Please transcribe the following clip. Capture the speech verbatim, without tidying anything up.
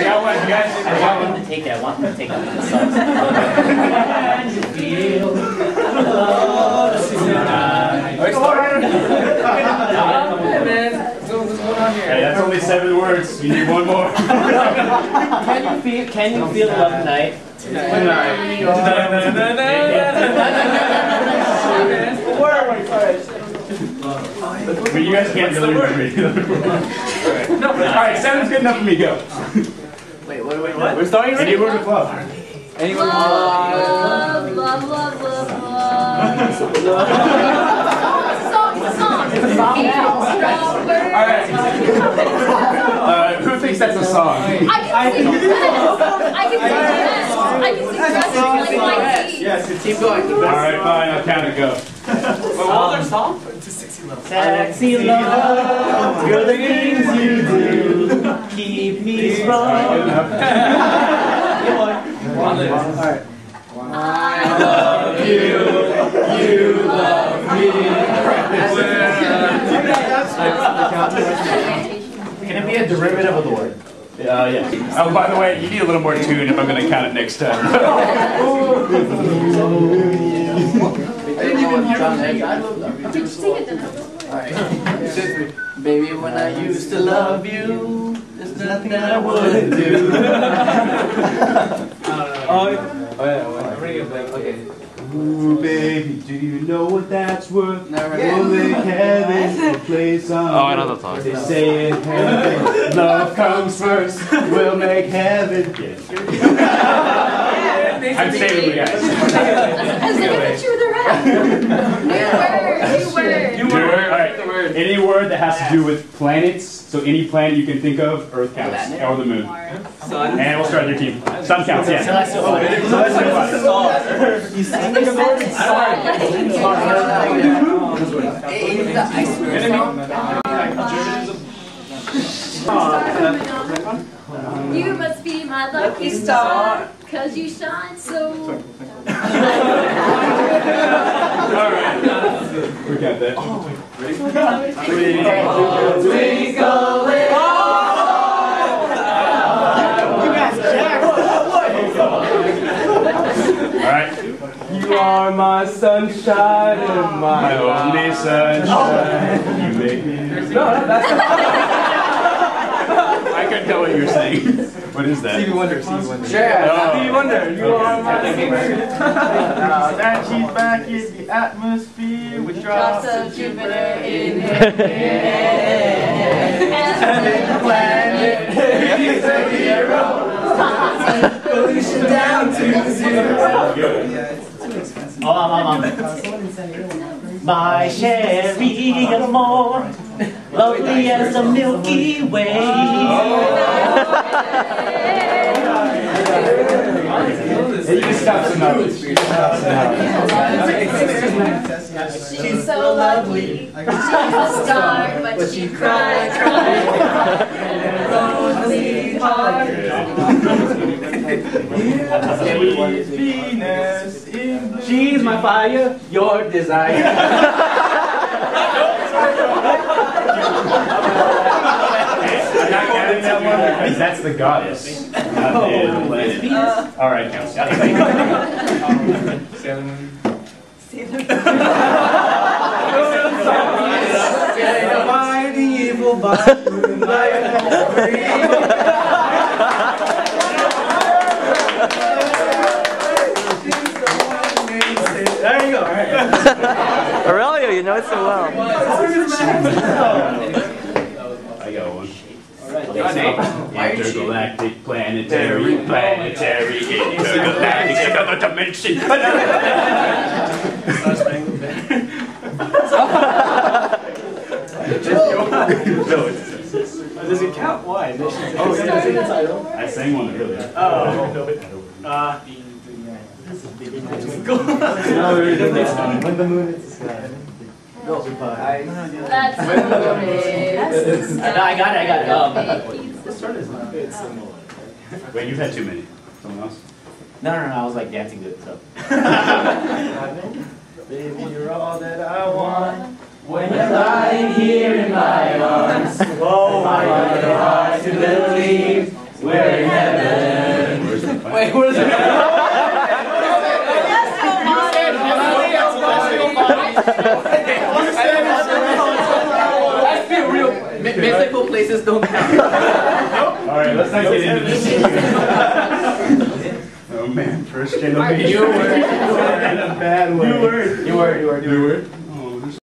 got one, you guys. I want them to take that. I want them to take that. Can you feel the love tonight? Alright, start. Hey, man. So what's going on here? Hey, that's only seven words. You need one more. Can you feel? Can you feel the love tonight? Tonight. But you guys can't really read. No, alright, seven's good enough for me. Go. Wait, what? Wait, what? We're starting. Any word with love. Any word with love? Love, love, love, love. Song, song. Alright. Uh, who thinks that's a song? I can sing the rest. I can sing the rest. I can sing the rest like my teeth. Yes, keep going. Alright, fine, I'll count it, go. What was our song? Sexy love. Sexy love, you're the things you do, keep me strong. Alright. I love you, you love me. Can it be a derivative of the word? Uh, yeah. Oh, by the way, you need a little more tune if I'm going to count it next time. Did you sing it then? Alright. Baby, when I used to love you, there's nothing that I wouldn't do. Oh, yeah, bring it back. Okay. Ooh, baby, do you know what that's worth? Never We'll make heaven a place on earth. Oh, I know the song. They say in heaven, love comes first. We'll make heaven. Yeah. I'm saving you guys. I was like, I thought you were the rap. New word, new word. New word. All right. Any word that has to do with planets. So any planet you can think of, Earth counts, or the moon. Sun. And we'll start your team. Sun counts, yeah. You sang the word You must be my lucky star, cause you shine so. Alright. We got that. Twinkle Alright. You are my sunshine and My only sunshine. You make me. No, that's I couldn't tell what you were saying. What is that? Stevie Wonder, Stevie Wonder. Yeah, Oh. Stevie Wonder, you are my Now that she's back in the atmosphere with drops Drops of Jupiter in her and the planet, he's a hero. Pollution down to zero. Oh, um, um, um. My Sherry Gilmore, lovely as the Milky Way. Hey, you can stop some others. She's so lovely. She's a star, but she cries, cries, lonely heart. Venus in She's my fire, your desire. I'm not counting that one because that's the goddess. Not the planet. Alright, counts. Seven. by the evil by moonlight. There you go. Aurelio, you know it so well. I got one. Intergalactic, planetary, planetary, intergalactic, another dimension. Does it count? Why? Oh, yeah. I sang one earlier. Oh. Uh, When the moon is the sky. That's I got it, I got it. Um, Wait, you've had too many. Someone else? no, no, no, I was like dancing to it, so. baby, you're all that I want. When you're lying here in my arms, oh, I find it hard to believe we're in heaven. Wait, what is it? Let's be real. Mythical places don't count. Alright, let's not get into this. Oh man, first candle. New word. In a bad way. New word. New word. New word. New word.